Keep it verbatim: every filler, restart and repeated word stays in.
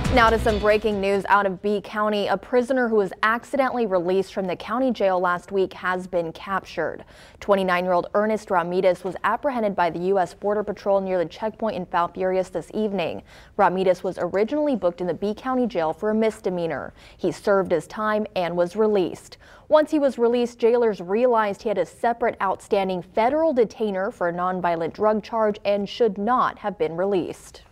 Now to some breaking news out of B County. A prisoner who was accidentally released from the county jail last week has been captured. twenty-nine-year-old Ernest Ramirez was apprehended by the U S Border Patrol near the checkpoint in Falfurrias this evening. Ramirez was originally booked in the B County jail for a misdemeanor. He served his time and was released. Once he was released, jailers realized he had a separate outstanding federal detainer for a nonviolent drug charge and should not have been released.